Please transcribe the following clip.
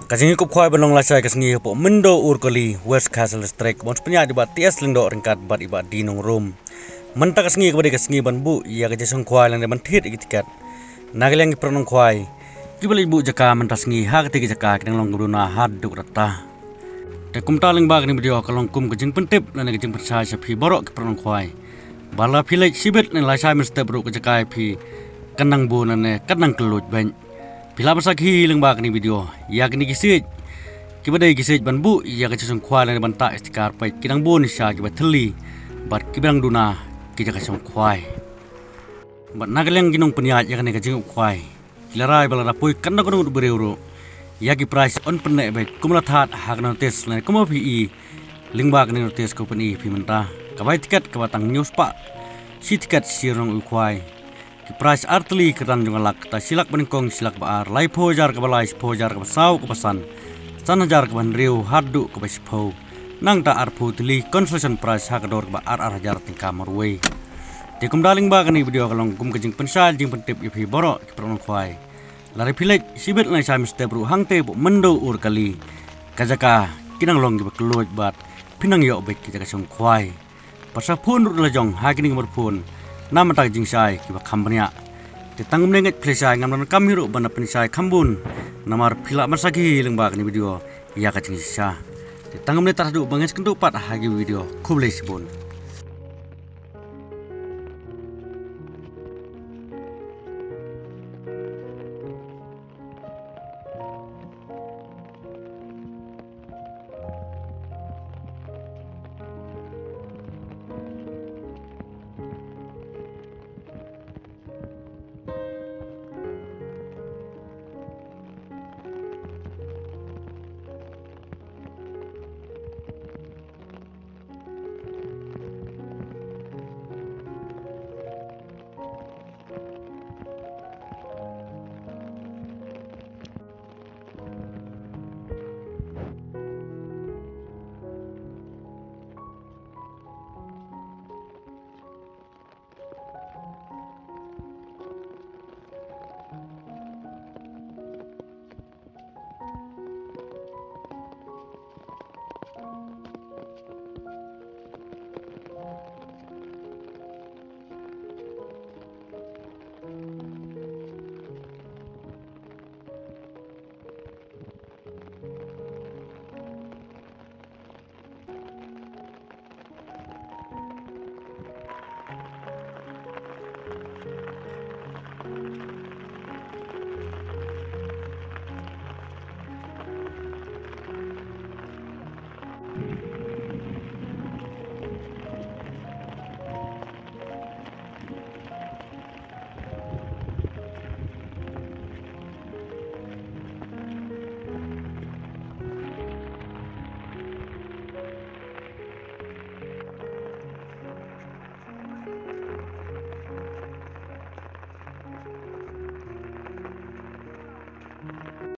Kasing ikup kuai benong lasai kasengi po mendo urkali West Castle Strike bons penyak di bat tias lendo ringkat bat ibat dinong room. Mynta kasengi kepada kasengi ban bu ia kerja song kuai lang ban tit ikitikat. Nagelang pernong kuai. Kibali buhjaka mynta sengi ha ketiga jaka kedang long guduna haduk rata. Te kum taling bag ni video kalong kum kejing pentip lan kejing persai sapi borok ke pernong kuai. Bala pilai sibet lan lasai mesti beruk kejaka pi kenang bu nan kenang kelut ban. Bila masak hilang bag ni video, ia kini kisih, kibadai kisih ban bu, ia kecasong kuai dan ban tak istikar Peit kidang bu nisha kibat teli, bat kibang duna kita kecasong kuai. Bat nageleng ginong peniat ia kini kecasong kuai, kilarai bala rapoi kena kena untuk bereuro, ia ki price on penek bait kumulatat hak notis lan kumo pi ling bag ni notis ko peni pi mynta, kabai tiket kabatang news pak, si tiket sirong kuai. Price artli keran jungalak ta silak beningkong silak baar lai pojar ke balai pojar ke basau ke pasan sanajar ke banriu hadu ke baspo nang ta arpu tili consultation price hakador ke baar hajar tingkah marway dikum daling bagan ni video kalong kum kejing pensal jing pentip ipi borok ke pernong kuai lari pilek sibet lai sam stebru hangte bu mendo urkali kajaka kinang long ke keluj bat pinang yok bek kejaka song kuai pasapun ru lajong hakini merpun nama tak jing sai kiba kambanya ditanggung nenget plesai ngamran kamiru bana penisai kambun namar pila masagi lengbak ni video ia kacing sisa ditanggung ne taradu banges kentupat hagi video kublai sibun.